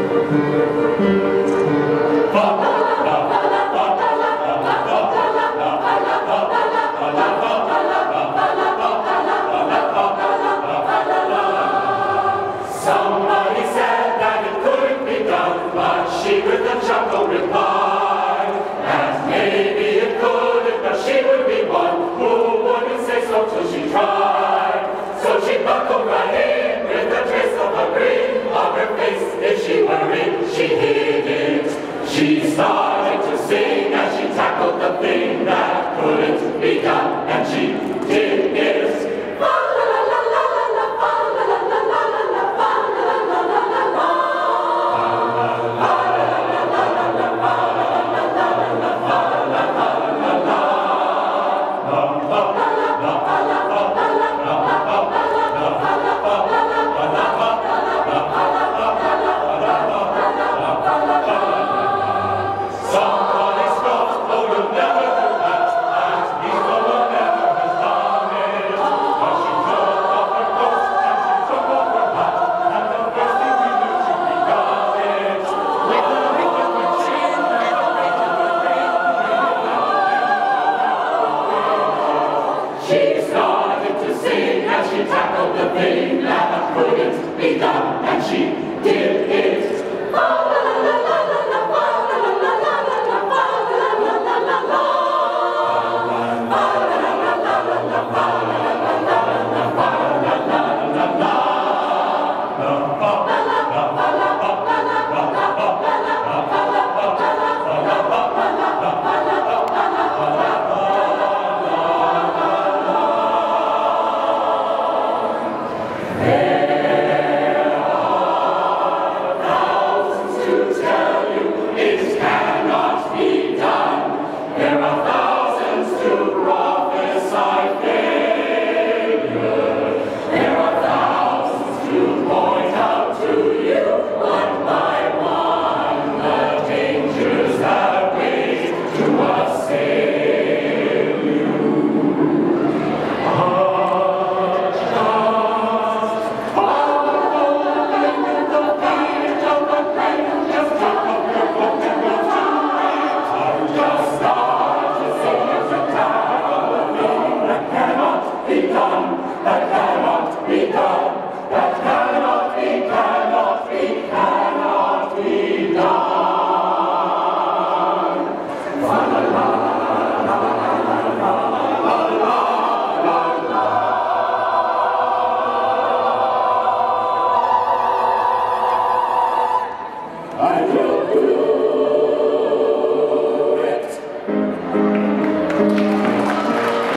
Somebody said that it couldn't be done, but she with a chuckle replied that maybe it could, but she would be one who wouldn't say so till she tried. So she buckled right in with a trace of a grin on her face. If she worried, she hid it. She started to sing as she tackled the thing that couldn't be done, and she did it. She started to sing as she tackled the thing that couldn't be done, and she did it. I will do